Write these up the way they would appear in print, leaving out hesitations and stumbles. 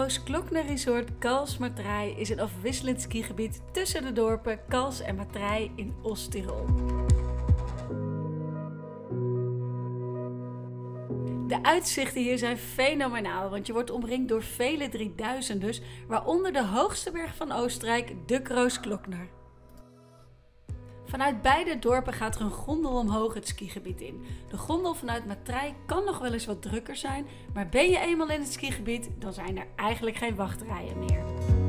Kroos-Klokner Resort Kals-Matrij is een afwisselend skigebied tussen de dorpen Kals en Matrij in Oost-Tirol. De uitzichten hier zijn fenomenaal, want je wordt omringd door vele 3000's, waaronder de hoogste berg van Oostenrijk, de Kroos-Klokner. Vanuit beide dorpen gaat er een gondel omhoog het skigebied in. De gondel vanuit Matrij kan nog wel eens wat drukker zijn, maar ben je eenmaal in het skigebied, dan zijn er eigenlijk geen wachtrijen meer.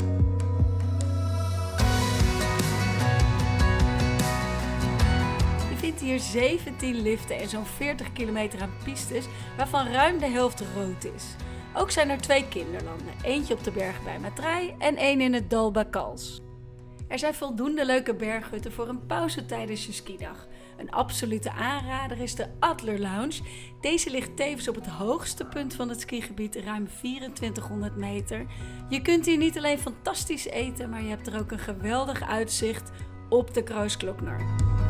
Je vindt hier 17 liften en zo'n 40 kilometer aan pistes, waarvan ruim de helft rood is. Ook zijn er 2 kinderlanden, eentje op de berg bij Matrij en één in het dal bij Kals. Er zijn voldoende leuke berghutten voor een pauze tijdens je skidag. Een absolute aanrader is de Adler Lounge. Deze ligt tevens op het hoogste punt van het skigebied, ruim 2400 meter. Je kunt hier niet alleen fantastisch eten, maar je hebt er ook een geweldig uitzicht op de Kroos-Klokner.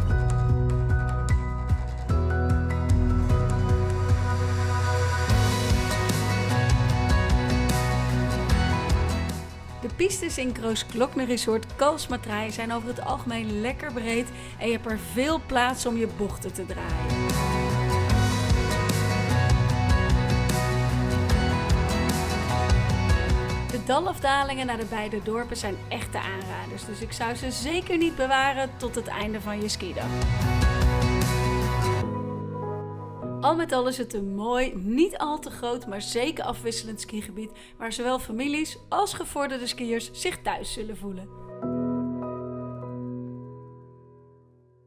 De pistes in Kroos-Klokner Resort Kals-Matrij zijn over het algemeen lekker breed en je hebt er veel plaats om je bochten te draaien. De dalafdalingen naar de beide dorpen zijn echte aanraders, dus ik zou ze zeker niet bewaren tot het einde van je skidag. Al met al is het een mooi, niet al te groot, maar zeker afwisselend skigebied waar zowel families als gevorderde skiers zich thuis zullen voelen.